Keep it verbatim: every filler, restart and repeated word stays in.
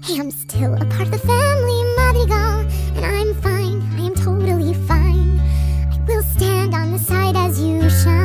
Hey, I'm still a part of the family, Madrigal, and I'm fine, I am totally fine. I will stand on the side as you shine.